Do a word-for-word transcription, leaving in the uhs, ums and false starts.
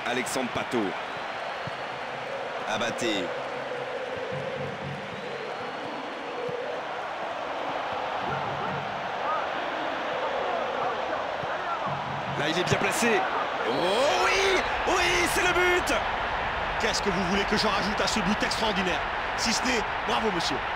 Alexandre Pato. Abaté. Là, il est bien placé. Oh oui! Oui, c'est le but! Qu'est-ce que vous voulez que je rajoute à ce but extraordinaire? Si ce n'est, bravo monsieur.